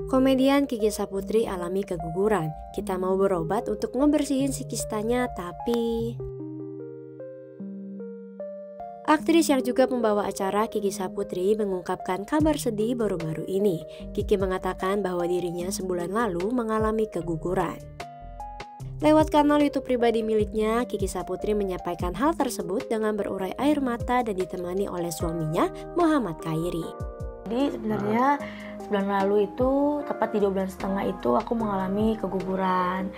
Komedian Kiki Saputri alami keguguran. Kita mau berobat untuk ngebersihin si kistanya, tapi... Aktris yang juga pembawa acara Kiki Saputri mengungkapkan kabar sedih baru-baru ini. Kiki mengatakan bahwa dirinya sebulan lalu mengalami keguguran. Lewat kanal YouTube pribadi miliknya, Kiki Saputri menyampaikan hal tersebut dengan berurai air mata dan ditemani oleh suaminya, Muhammad Khairi. Jadi sebenarnya sebulan lalu itu, tepat di 2 bulan setengah itu aku mengalami keguguran.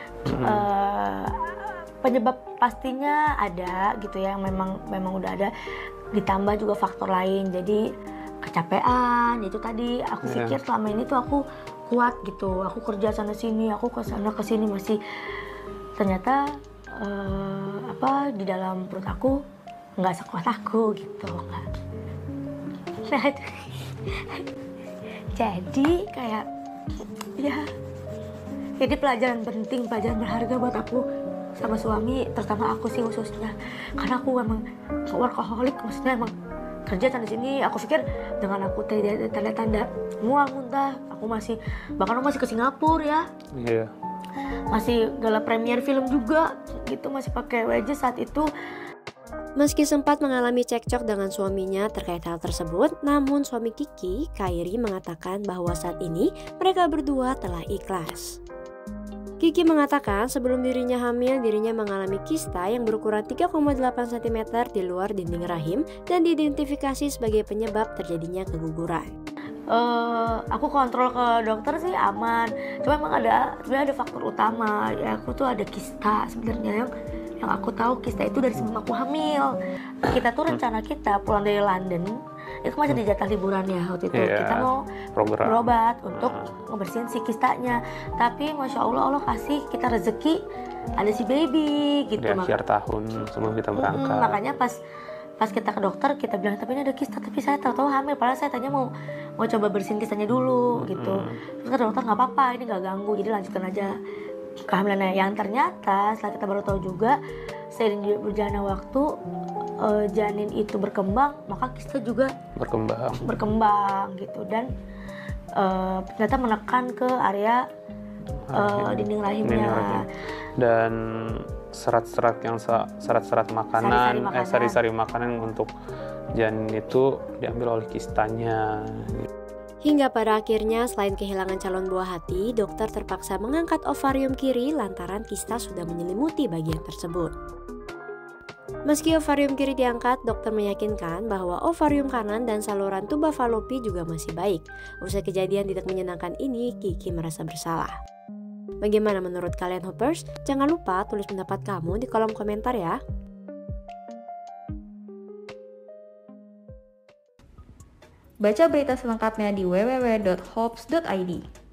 Penyebab pastinya ada gitu ya, yang memang udah ada, ditambah juga faktor lain. Jadi kecapean, itu tadi aku pikir selama ini tuh aku kuat gitu, aku kerja sana sini, aku ke sana ke sini masih, ternyata di dalam perut aku nggak sekuat aku gitu kan. Nah, jadi kayak ya, jadi pelajaran penting, pelajaran berharga buat aku sama suami, terutama aku sih khususnya, karena aku emang workaholic, maksudnya emang kerja sana sini. Aku pikir dengan aku tanda-tanda mual muntah, aku masih ke Singapura ya, masih gala premier film juga gitu, masih pakai wedges saat itu. Meski sempat mengalami cekcok dengan suaminya terkait hal tersebut, namun suami Kiki, Khairi, mengatakan bahwa saat ini mereka berdua telah ikhlas. Kiki mengatakan sebelum dirinya hamil, dirinya mengalami kista yang berukuran 3,8 cm di luar dinding rahim dan diidentifikasi sebagai penyebab terjadinya keguguran. Aku kontrol ke dokter sih aman, cuma emang sebenarnya ada faktor utama ya, aku tuh ada kista sebenarnya yang aku tahu kista itu dari sebelum aku hamil. Kita tuh rencana kita pulang dari London itu masih di jatah liburan ya waktu itu, kita mau berobat untuk ngebersihin si kistanya, tapi masya Allah kasih kita rezeki ada si baby gitu di akhir tahun sebelum kita berangkat. Makanya pas kita ke dokter kita bilang tapi ini ada kista, tapi saya tahu hamil, padahal saya tanya mau coba bersihin kistanya dulu gitu. Terus kata dokter nggak apa-apa, ini nggak ganggu, jadi lanjutkan aja kehamilannya. Yang ternyata setelah kita baru tahu juga, seiring berjalannya waktu janin itu berkembang, maka kista juga berkembang gitu, dan ternyata menekan ke area dinding rahimnya. Dan serat-serat makanan, sari-sari makanan untuk janin itu diambil oleh kistanya. Hingga pada akhirnya selain kehilangan calon buah hati, dokter terpaksa mengangkat ovarium kiri lantaran kista sudah menyelimuti bagian tersebut. Meski ovarium kiri diangkat, dokter meyakinkan bahwa ovarium kanan dan saluran tuba falopi juga masih baik. Usai kejadian tidak menyenangkan ini, Kiki merasa bersalah. Bagaimana menurut kalian Hoopers? Jangan lupa tulis pendapat kamu di kolom komentar ya. Baca berita selengkapnya di www.hopes.id.